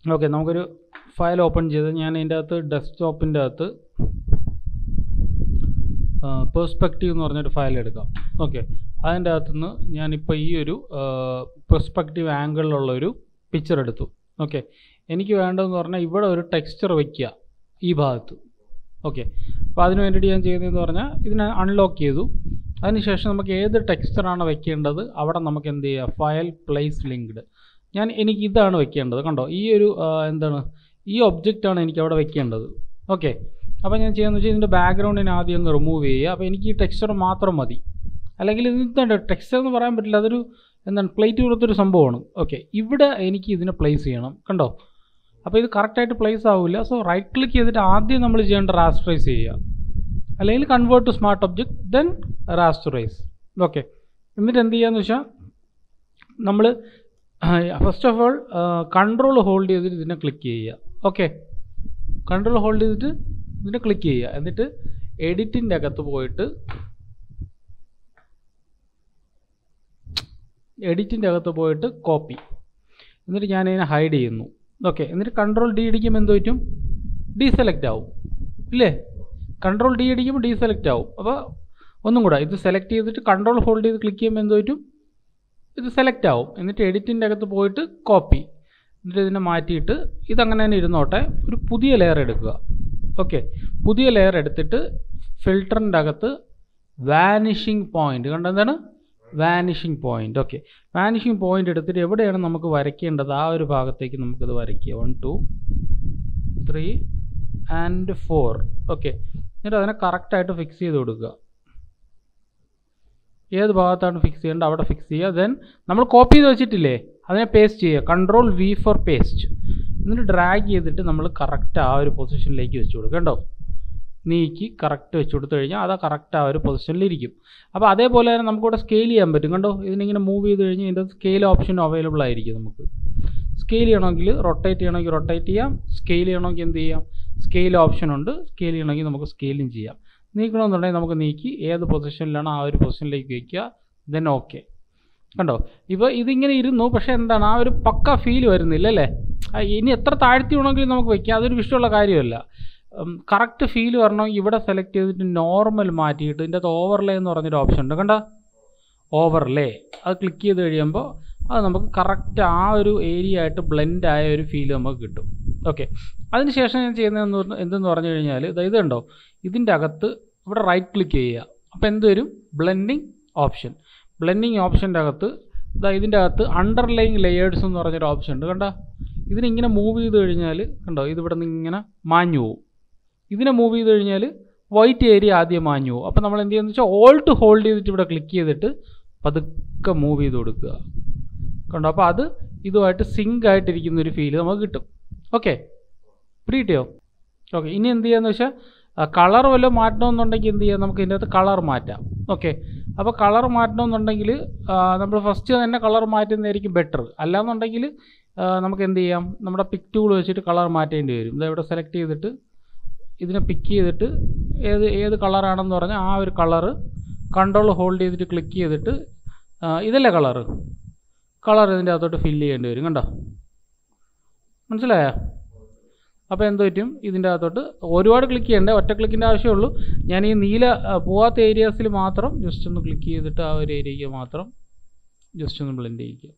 Okay, നമുക്കൊരു file open ചെയ്ത് ഞാൻ ഇതിൻ്റെ അകത്ത് ഡെസ്ക്ടോപ്പിൻ്റെ അകത്ത് പെർസ്പെക്റ്റീവ് എന്ന് പറഞ്ഞൊരു ഫയൽ എടുക്കാം. ഓക്കെ, അതിൻ്റെ അകത്തുനിന്ന് ഞാനിപ്പോൾ ഈ ഒരു പെർസ്പെക്റ്റീവ് ആംഗിളിലുള്ളൊരു പിക്ചർ എടുത്തു. ഓക്കെ, എനിക്ക് വേണ്ടതെന്ന് പറഞ്ഞാൽ ഇവിടെ ഒരു ടെക്സ്ചർ വയ്ക്കുക ഈ ഭാഗത്ത്. ഓക്കെ, അപ്പോൾ അതിന് വേണ്ടിയിട്ട് ഞാൻ ചെയ്യുന്നതെന്ന് പറഞ്ഞാൽ ഇതിനെ അൺലോക്ക് ചെയ്തു. അതിനുശേഷം നമുക്ക് ഏത് ടെക്സ്ചറാണ് വെക്കേണ്ടത് അവിടെ നമുക്ക് എന്ത് ചെയ്യുക, ഫയൽ പ്ലേസ് ലിങ്ക്ഡ്. എനിക്ക് ഇതാണ് വെക്കേണ്ടത്. കണ്ടോ, ഈ ഒരു ഈ ഒബ്ജക്റ്റാണ് എനിക്ക് അവിടെ വെക്കേണ്ടത്. ഓക്കെ, അപ്പോൾ ഞാൻ ചെയ്യാന്ന് വെച്ചാൽ ഇതിൻ്റെ ബാക്ക്ഗ്രൗണ്ടിനെ ആദ്യം ഒന്ന് റിമൂവ് ചെയ്യുക. അപ്പോൾ എനിക്ക് ഈ ടെക്സ്ചർ മാത്രം മതി. അല്ലെങ്കിൽ ഇതുണ്ട് ടെക്സ്ചർ എന്ന് പറയാൻ പറ്റില്ല, അതൊരു പ്ലേറ്റ് കൊടുത്തൊരു സംഭവമാണ്. ഓക്കെ, ഇവിടെ എനിക്ക് ഇതിനെ പ്ലേസ് ചെയ്യണം. കണ്ടോ, അപ്പോൾ ഇത് കറക്റ്റായിട്ട് പ്ലേസ് ആവില്ല. സോ റൈറ്റ് ക്ലിക്ക് ചെയ്തിട്ട് ആദ്യം നമ്മൾ ചെയ്യേണ്ട റാസ്റ്ററൈസ് ചെയ്യുക, അല്ലെങ്കിൽ convert to smart object, then rasterise. Okay, എന്നിട്ട് എന്ത് ചെയ്യാന്ന് വെച്ചാൽ നമ്മൾ first of all control hold ചെയ്തിട്ട് ഇതിനെ ക്ലിക്ക് ചെയ്യുക. ഓക്കെ, കൺട്രോൾ ഹോൾഡ് ചെയ്തിട്ട് ഇതിനെ ക്ലിക്ക് ചെയ്യുക. എന്നിട്ട് എഡിറ്റിൻ്റെ അകത്ത് പോയിട്ട് കോപ്പി, എന്നിട്ട് ഞാനിതിനെ ഹൈഡ് ചെയ്യുന്നു. ഓക്കെ, എന്നിട്ട് കൺട്രോൾ ഡി അടിക്കുമ്പോൾ എന്ത് പറ്റും, ഡീസെലക്റ്റ് ആവും ഇല്ലേ? കൺട്രോൾ ഡി അടിക്കുമ്പോൾ ഡീസെലക്റ്റ് ആവും. അപ്പോൾ ഒന്നും കൂടെ ഇത് സെലക്ട് ചെയ്തിട്ട് കൺട്രോൾ ഹോൾഡ് ചെയ്ത് ക്ലിക്ക് ചെയ്യുമ്പോൾ എന്ത് പറ്റും, ഇത് സെലക്ട് ആവും. എന്നിട്ട് എഡിറ്റിൻ്റെ അകത്ത് പോയിട്ട് കോപ്പി, എന്നിട്ട് ഇതിനെ മാറ്റിയിട്ട് ഇതങ്ങനെ തന്നെ ഇരുന്നോട്ടെ. ഒരു പുതിയ ലെയർ എടുക്കുക. ഓക്കെ, പുതിയ ലെയർ എടുത്തിട്ട് ഫിൽറ്ററിൻ്റെ അകത്ത് വാനിഷിംഗ് പോയിൻ്റ്, കണ്ടെന്താണ് vanishing point. Okay, vanishing point എടുത്തിട്ട് എവിടെയാണ് നമുക്ക് വരയ്ക്കേണ്ടത് ആ ഒരു ഭാഗത്തേക്ക് നമുക്കിത് വരയ്ക്കുക. 1 2 3 and 4. ഓക്കെ, എന്നിട്ട് അതിനെ കറക്റ്റായിട്ട് ഫിക്സ് ചെയ്ത് കൊടുക്കുക. ഏത് ഭാഗത്താണ് ഫിക്സ് ചെയ്യേണ്ടത് അവിടെ ഫിക്സ് ചെയ്യുക. ദെൻ നമ്മൾ കോപ്പി ചെയ്ത് വെച്ചിട്ടില്ലേ, അതിനെ പേസ്റ്റ് ചെയ്യുക. Control V for paste. എന്നിട്ട് ഡ്രാഗ് ചെയ്തിട്ട് നമ്മൾ കറക്റ്റ് ആ ഒരു പൊസിഷനിലേക്ക് വെച്ച് കൊടുക്കുക. കണ്ടോ, നീക്കി കറക്റ്റ് വെച്ച് കൊടുത്തു കഴിഞ്ഞാൽ അത് കറക്റ്റ് ആ ഒരു പൊസിഷനിലിരിക്കും. അപ്പോൾ അതേപോലെ തന്നെ നമുക്കിവിടെ സ്കെയിൽ ചെയ്യാൻ പറ്റും. കണ്ടോ, ഇതിനിങ്ങനെ മൂവ് ചെയ്ത് കഴിഞ്ഞാൽ ഇതിൻ്റെ സ്കെയിൽ ഓപ്ഷൻ അവൈലബിൾ ആയിരിക്കും. നമുക്ക് സ്കെയിൽ ചെയ്യണമെങ്കിൽ റൊട്ടേറ്റ് ചെയ്യണമെങ്കിൽ റൊട്ടേറ്റ് ചെയ്യാം, സ്കെയിൽ ചെയ്യണമെങ്കിൽ എന്ത് ചെയ്യാം, സ്കെയിൽ ഓപ്ഷൻ ഉണ്ട്. സ്കെയിൽ ചെയ്യണമെങ്കിൽ നമുക്ക് സ്കെയിലും ചെയ്യാം. നീക്കണമെന്നുണ്ടെങ്കിൽ നമുക്ക് നീക്കി ഏത് പൊസിഷനിലാണ് ആ ഒരു പൊസിഷനിലേക്ക് വയ്ക്കുക. ദെൻ ഓക്കെ, കണ്ടോ, ഇപ്പോൾ ഇതിങ്ങനെ ഇരുന്നു, പക്ഷേ എന്താണ് ആ ഒരു പക്ക ഫീൽ വരുന്നില്ല അല്ലേ? ഇനി എത്ര താഴ്ത്തി വേണമെങ്കിലും നമുക്ക് വയ്ക്കാം, അതൊരു വിഷയമുള്ള കാര്യമല്ല. കറക്റ്റ് ഫീൽ വരണമെങ്കിൽ ഇവിടെ സെലക്ട് ചെയ്തിട്ട് നോർമൽ മാറ്റിയിട്ട് ഇതിൻ്റെ അകത്ത് ഓവർലേ എന്ന് പറഞ്ഞൊരു ഓപ്ഷൻ ഉണ്ട്. കണ്ടോ, ഓവർലേ, അത് ക്ലിക്ക് ചെയ്ത് കഴിയുമ്പോൾ അത് നമുക്ക് കറക്റ്റ് ആ ഒരു ഏരിയ ആയിട്ട് ബ്ലെൻഡ് ആയ ഒരു ഫീൽ നമുക്ക് കിട്ടും. ഓക്കെ, അതിനുശേഷം ഞാൻ ചെയ്യുന്നത് എന്തെന്ന് പറഞ്ഞു കഴിഞ്ഞാൽ ഇത് കണ്ടോ, ഇതിൻ്റെ അകത്ത് ഇവിടെ റൈറ്റ് ക്ലിക്ക് ചെയ്യുക. അപ്പോൾ എന്ത് വരും, ബ്ലെൻഡിങ് ഓപ്ഷൻ. ബ്ലെൻഡിങ് ഓപ്ഷൻ്റെ അകത്ത് ഇതിൻ്റെ അകത്ത് അണ്ടർലൈങ് ലെയേഴ്സ് എന്ന് പറഞ്ഞൊരു ഓപ്ഷൻ ഉണ്ട്. കണ്ടോ, ഇതിനിങ്ങനെ മൂവ് ചെയ്ത് കഴിഞ്ഞാൽ കണ്ടോ, ഇതിവിടെ നിന്ന് ഇങ്ങനെ മാഞ്ഞു പോകും. ഇതിനെ മൂവ് ചെയ്ത് കഴിഞ്ഞാൽ വൈറ്റ് ഏരിയ ആദ്യം മാഞ്ഞു പോകും. അപ്പോൾ നമ്മൾ എന്ത് ചെയ്യുന്നത് വെച്ചാൽ ഓൾട്ട് ഹോൾഡ് ചെയ്തിട്ട് ഇവിടെ ക്ലിക്ക് ചെയ്തിട്ട് പതുക്കെ മൂവ് ചെയ്ത് കൊടുക്കുക. കണ്ടോ, അപ്പോൾ അത് ഇതുമായിട്ട് സിങ്ക് ആയിട്ടിരിക്കുന്നൊരു ഫീല് നമുക്ക് കിട്ടും. ഓക്കെ, പിടികിട്ടിയോ? ഓക്കെ, ഇനി എന്ത് ചെയ്യാന്ന് വെച്ചാൽ കളർ വല്ലതും മാറ്റണമെന്നുണ്ടെങ്കിൽ എന്ത് ചെയ്യാം, നമുക്ക് ഇതിൻ്റെ അകത്ത് കളർ മാറ്റാം. ഓക്കെ, അപ്പോൾ കളർ മാറ്റണമെന്നുണ്ടെങ്കിൽ നമ്മൾ ഫസ്റ്റ് തന്നെ കളർ മാറ്റുന്നതായിരിക്കും ബെറ്റർ. അല്ലാന്നുണ്ടെങ്കിൽ നമുക്ക് എന്ത് ചെയ്യാം, നമ്മുടെ പിക്ക് ടൂൾ വെച്ചിട്ട് കളർ മാറ്റേണ്ടി വരും. ഇവിടെ സെലക്ട് ചെയ്തിട്ട് ഇതിനെ പിക്ക് ചെയ്തിട്ട് ഏത് കളറാണെന്ന് പറഞ്ഞാൽ ആ ഒരു കളറ് കൺട്രോൾ ഹോൾഡ് ചെയ്തിട്ട് ക്ലിക്ക് ചെയ്തിട്ട് ഇതല്ലേ കളർ ഇതിൻ്റെ അകത്തോട്ട് ഫില്ല് ചെയ്യേണ്ടി വരും. കണ്ടോ, മനസ്സിലായോ? അപ്പോൾ എന്ത് പറ്റും, ഇതിൻ്റെ അകത്തോട്ട് ഒരുപാട് ക്ലിക്ക് ചെയ്യണ്ടേ, ഒറ്റ ക്ലിക്കിൻ്റെ ആവശ്യമുള്ളൂ. ഞാൻ ഈ നീല പോവാത്ത ഏരിയാസിൽ മാത്രം ജസ്റ്റ് ഒന്ന് ക്ലിക്ക് ചെയ്തിട്ട് ആ ഒരു ഏരിയയ്ക്ക് മാത്രം ജസ്റ്റ് ഒന്ന് ബ്ലെൻഡ് ചെയ്യിക്കുക.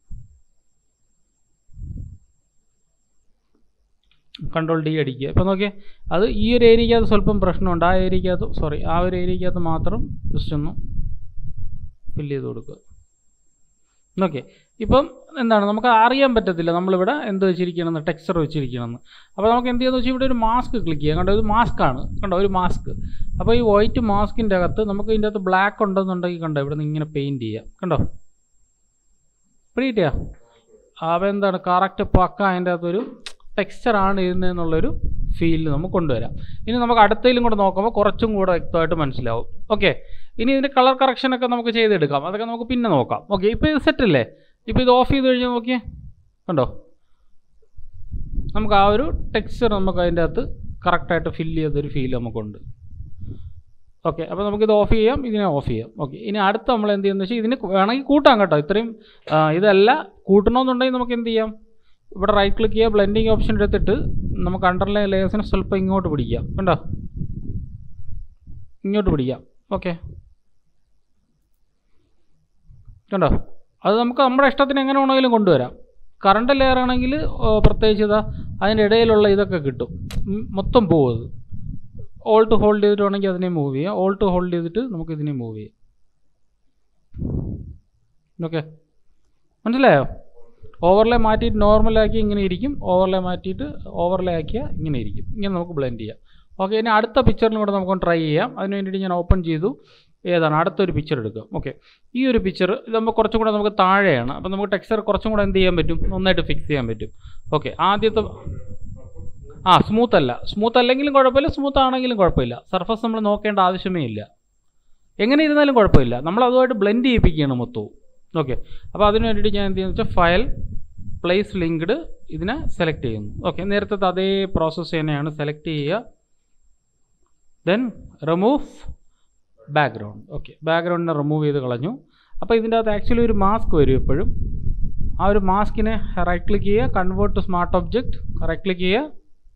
കൺട്രോൾ ഡി അടിക്കുക. ഇപ്പോൾ നോക്കിയേ, അത് ഈ ഒരു ഏരിയക്കകത്ത് സ്വല്പം പ്രശ്നമുണ്ട്. ആ ഒരു ഏരിയക്കകത്ത് മാത്രം ജസ്റ്റ് ഒന്ന് ഫില്ല് ചെയ്ത് കൊടുക്കുക. ഓക്കെ, ഇപ്പം എന്താണ് നമുക്ക് അറിയാൻ പറ്റത്തില്ല നമ്മളിവിടെ എന്ത് വെച്ചിരിക്കണമെന്ന്, ടെക്സ്ചർ വെച്ചിരിക്കണമെന്ന്. അപ്പോൾ നമുക്ക് എന്ത് ചെയ്യാന്ന് വെച്ചാൽ ഇവിടെ ഒരു മാസ്ക് ക്ലിക്ക് ചെയ്യാം. കണ്ടോ, ഇത് മാസ്കാണ്. കണ്ടോ, ഒരു മാസ്ക്. അപ്പോൾ ഈ വൈറ്റ് മാസ്കിൻ്റെ അകത്ത് നമുക്ക് ഇതിൻ്റെ അകത്ത് ബ്ലാക്ക് ഉണ്ടെന്നുണ്ടെങ്കിൽ കണ്ടോ, ഇവിടെ നിന്ന് ഇങ്ങനെ പെയിൻറ്റ് ചെയ്യാം. കണ്ടോ, പിടികിട്ടിയാ? അപ്പോൾ എന്താണ് കറക്റ്റ് പക്ക അതിൻ്റെ അകത്തൊരു ടെക്സ്ചറാണ് ഇരുന്നതെന്നുള്ളൊരു ഫീൽ നമുക്ക് കൊണ്ടുവരാം. ഇനി നമുക്ക് അടുത്തതിലും കൂടെ നോക്കുമ്പോൾ കുറച്ചും കൂടെ വ്യക്തമായിട്ട് മനസ്സിലാവും. ഓക്കെ, ഇനി ഇതിൻ്റെ കളർ കറക്ഷനൊക്കെ നമുക്ക് ചെയ്തെടുക്കാം, അതൊക്കെ നമുക്ക് പിന്നെ നോക്കാം. ഓക്കെ, ഇപ്പോൾ ഇത് സെറ്റല്ലേ? ഇപ്പോൾ ഇത് ഓഫ് ചെയ്ത് കഴിഞ്ഞാൽ നോക്കിയേ, കണ്ടോ, നമുക്ക് ആ ഒരു ടെക്സ്ചർ നമുക്ക് അതിൻ്റെ അകത്ത് കറക്റ്റായിട്ട് ഫില്ല് ചെയ്തൊരു ഫീൽ നമുക്കുണ്ട്. ഓക്കെ, അപ്പോൾ നമുക്കിത് ഓഫ് ചെയ്യാം, ഇതിനെ ഓഫ് ചെയ്യാം. ഓക്കെ, ഇനി അടുത്ത് നമ്മൾ എന്ത് ചെയ്യുന്നത് വെച്ചാൽ ഇതിന് വേണമെങ്കിൽ കൂട്ടാം കേട്ടോ. ഇത്രയും ഇതല്ല കൂട്ടണമെന്നുണ്ടെങ്കിൽ നമുക്ക് എന്ത് ചെയ്യാം, ഇവിടെ റൈറ്റ് ക്ലിക്ക് ചെയ്യുക, ബ്ലെൻഡിങ് ഓപ്ഷൻ എടുത്തിട്ട് നമുക്ക് അണ്ടർലൈൻ ലെയേഴ്സിനെ സ്വല്പം ഇങ്ങോട്ട് പിടിക്കാം. കണ്ടോ, ഇങ്ങോട്ട് പിടിക്കാം. ഓക്കെ, കണ്ടോ, അത് നമുക്ക് നമ്മുടെ ഇഷ്ടത്തിന് എങ്ങനെ വേണമെങ്കിലും കൊണ്ടുവരാം. കറണ്ട് ലെയർ ആണെങ്കിൽ പ്രത്യേകിച്ച് ഇതാ അതിൻ്റെ ഇടയിലുള്ള ഇതൊക്കെ കിട്ടും, മൊത്തം പോകും. ഓൾട്ട് ഹോൾഡ് ചെയ്തിട്ട് വേണമെങ്കിൽ അതിനെ മൂവ് ചെയ്യാം, ഓൾട്ട് ഹോൾഡ് ചെയ്തിട്ട് നമുക്ക് ഇതിനെ മൂവ് ചെയ്യാം. ഓക്കെ, മനസ്സിലായോ? ഓവർലേ മാറ്റിയിട്ട് നോർമലാക്കി ഇങ്ങനെ ഇരിക്കും, ഓവർലേ മാറ്റിയിട്ട് ഓവർലേ ആക്കിയാൽ ഇങ്ങനെ ഇരിക്കും. ഇങ്ങനെ നമുക്ക് ബ്ലെൻഡ് ചെയ്യാം. ഓക്കെ, ഇനി അടുത്ത പിക്ചറിനും കൂടെ നമുക്കൊന്ന് ട്രൈ ചെയ്യാം. അതിന് വേണ്ടിയിട്ട് ഞാൻ ഓപ്പൺ ചെയ്തു. ഏതാണ് അടുത്തൊരു പിക്ചർ എടുക്കുക. ഓക്കെ, ഈ ഒരു പിക്ചർ ഇത് നമുക്ക് കുറച്ചും കൂടെ നമുക്ക് താഴെയാണ്. അപ്പോൾ നമുക്ക് ടെക്സ്ചർ കുറച്ചും കൂടെ എന്ത് ചെയ്യാൻ പറ്റും, നന്നായിട്ട് ഫിക്സ് ചെയ്യാൻ പറ്റും. ഓക്കെ, ആദ്യത്തെ സ്മൂത്ത് അല്ല, സ്മൂത്ത് അല്ലെങ്കിലും കുഴപ്പമില്ല, സ്മൂത്ത് ആണെങ്കിലും കുഴപ്പമില്ല. സർഫസ് നമ്മൾ നോക്കേണ്ട ആവശ്യമേ ഇല്ല, എങ്ങനെ ഇരുന്നാലും കുഴപ്പമില്ല. നമ്മൾ അതുമായിട്ട് ബ്ലെൻഡ് ചെയ്യിപ്പിക്കുകയാണ് മൊത്തവും. ഓക്കെ, അപ്പോൾ അതിന് വേണ്ടിയിട്ട് ഞാൻ എന്ത് ചെയ്യുന്നത് വെച്ചാൽ ഫയൽ പ്ലേസ് ലിങ്ക്ഡ് ഇതിനെ സെലക്ട് ചെയ്യുന്നു. ഓക്കെ, നേരത്തെ അതേ പ്രോസസ്സ് തന്നെയാണ്. സെലക്ട് ചെയ്യുക, ദെൻ റിമൂവ് ബാക്ക്ഗ്രൗണ്ട്. ഓക്കെ, ബാക്ക്ഗ്രൗണ്ടിനെ റിമൂവ് ചെയ്ത് കളഞ്ഞു. അപ്പോൾ ഇതിൻ്റെ അകത്ത് ആക്ച്വലി ഒരു മാസ്ക് വരും എപ്പോഴും. ആ ഒരു മാസ്കിനെ റൈറ്റ് ക്ലിക്ക് ചെയ്യുക, convert to smart object, right click ചെയ്യുക,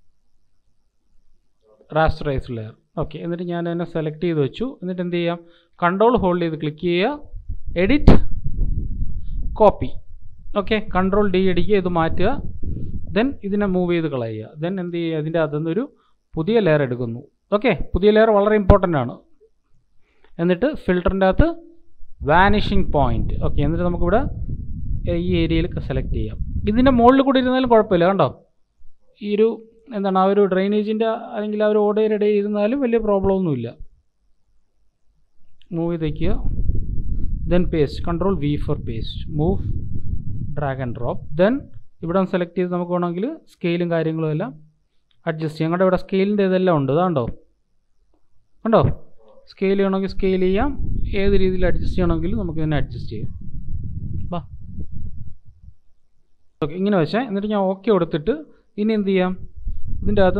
റാസ്റ്ററൈസ് ലെയർ. ഓക്കെ, എന്നിട്ട് ഞാൻ അതിനെ സെലക്ട് ചെയ്ത് വെച്ചു. എന്നിട്ട് എന്ത് ചെയ്യാം, കൺട്രോൾ ഹോൾഡ് ചെയ്ത് ക്ലിക്ക് ചെയ്യുക, edit, copy. Okay, control D അടിക്കുക, ഇത് മാറ്റുക, ദെൻ ഇതിനെ മൂവ് ചെയ്ത് കളയുക. ദെൻ എന്ത് ചെയ്യുക, ഇതിൻ്റെ അകത്തുനിന്ന് ഒരു പുതിയ ലെയർ എടുക്കുന്നു. ഓക്കെ, പുതിയ ലെയർ വളരെ ഇമ്പോർട്ടൻ്റ് ആണ്. എന്നിട്ട് ഫിൽറ്ററിൻ്റെ അകത്ത് വാനിഷിംഗ് പോയിന്റ്. ഓക്കെ, എന്നിട്ട് നമുക്കിവിടെ ഈ ഏരിയയിൽ സെലക്ട് ചെയ്യാം. ഇതിൻ്റെ മുകളിൽ കൂടി ഇരുന്നാലും കുഴപ്പമില്ല. കണ്ടോ, ഈ ഒരു എന്താണ് ആ ഒരു ഡ്രെയിനേജിൻ്റെ അല്ലെങ്കിൽ ആ ഒരു ഓടയുടെ ഇടയിൽ ഇരുന്നാലും വലിയ പ്രോബ്ലം ഒന്നുമില്ല. മൂവ് ചെയ്ത് വയ്ക്കുക, then paste, control V for paste, move, drag and drop. Then ഇവിടെ സെലക്ട് ചെയ്ത് നമുക്ക് വേണമെങ്കിൽ സ്കെയിലും കാര്യങ്ങളും എല്ലാം അഡ്ജസ്റ്റ് ചെയ്യാം. ഞങ്ങളുടെ ഇവിടെ സ്കെയിലിൻ്റെ ഇതെല്ലാം ഉണ്ട്, ഇതാണ്ടോ, കണ്ടോ, സ്കെയിൽ ചെയ്യണമെങ്കിൽ സ്കെയിൽ ചെയ്യാം, ഏത് രീതിയിൽ അഡ്ജസ്റ്റ് ചെയ്യണമെങ്കിലും നമുക്ക് ഇതിനെ അഡ്ജസ്റ്റ് ചെയ്യാം. വാ, ഓക്കെ, ഇങ്ങനെ വെച്ചാൽ എന്നിട്ട് ഞാൻ ഓക്കെ കൊടുത്തിട്ട് ഇനി എന്ത് ചെയ്യാം, ഇതിൻ്റെ അകത്ത്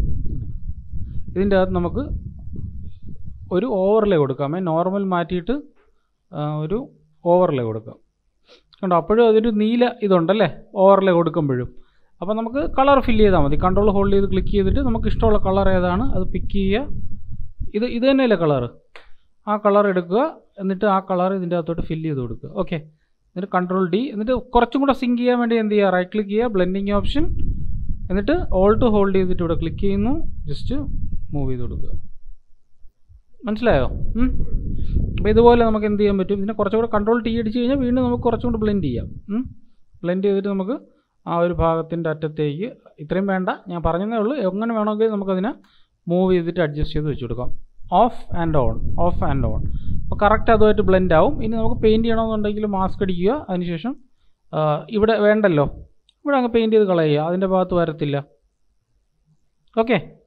നമുക്ക് ഒരു ഓവർലേ കൊടുക്കാം. നോർമൽ മാറ്റിയിട്ട് ഒരു ഓവർലേ കൊടുക്കാം. കണ്ടോ, അപ്പോഴും അതൊരു നീല ഇതുണ്ടല്ലേ ഓവർലേ കൊടുക്കുമ്പോഴും. അപ്പോൾ നമുക്ക് കളർ ഫില്ല് ചെയ്താൽ മതി. കൺട്രോൾ ഹോൾഡ് ചെയ്ത് ക്ലിക്ക് ചെയ്തിട്ട് നമുക്ക് ഇഷ്ടമുള്ള കളർ ഏതാണ് അത് പിക്ക് ചെയ്യുക. ഇത് തന്നെയല്ലേ കളറ്, ആ കളർ എടുക്കുക, എന്നിട്ട് ആ കളർ ഇതിൻ്റെ അകത്തോട്ട് ഫില്ല് ചെയ്ത് കൊടുക്കുക. ഓക്കെ, എന്നിട്ട് കൺട്രോൾ ഡി, എന്നിട്ട് കുറച്ചും കൂടെ സിങ്ക് ചെയ്യാൻ വേണ്ടി എന്ത് ചെയ്യുക, റൈറ്റ് ക്ലിക്ക് ചെയ്യുക, ബ്ലെൻഡിങ് ഓപ്ഷൻ, എന്നിട്ട് ഓൾട്ട് ഹോൾഡ് ചെയ്തിട്ട് ഇവിടെ ക്ലിക്ക് ചെയ്യുന്നു, ജസ്റ്റ് മൂവ് ചെയ്ത് കൊടുക്കുക. മനസ്സിലായോ? അപ്പോൾ ഇതുപോലെ നമുക്ക് എന്ത് ചെയ്യാൻ പറ്റും, ഇതിനെ കുറച്ചുകൂടെ കൺട്രോൾ ടി അടിച്ച് കഴിഞ്ഞാൽ വീണ്ടും നമുക്ക് കുറച്ചും കൂടെ ബ്ലെൻഡ് ചെയ്യാം. ബ്ലെൻഡ് ചെയ്തിട്ട് നമുക്ക് ആ ഒരു ഭാഗത്തിൻ്റെ അറ്റത്തേക്ക്, ഇത്രയും വേണ്ട, ഞാൻ പറഞ്ഞതേ ഉള്ളൂ, എങ്ങനെ വേണമെങ്കിൽ നമുക്കതിനെ മൂവ് ചെയ്തിട്ട് അഡ്ജസ്റ്റ് ചെയ്ത് വെച്ച് കൊടുക്കാം. Off and on, off and on. അപ്പോൾ കറക്റ്റ് അതുമായിട്ട് ബ്ലെൻഡ് ആവും. ഇനി നമുക്ക് പെയിൻറ്റ് ചെയ്യണമെന്നുണ്ടെങ്കിൽ മാസ്ക് അടിക്കുക, അതിനുശേഷം ഇവിടെ വേണ്ടല്ലോ, ഇവിടെ അങ്ങ് പെയിൻറ്റ് ചെയ്ത് കളയുക, അതിൻ്റെ ഭാഗത്ത് വരത്തില്ല. ഓക്കെ.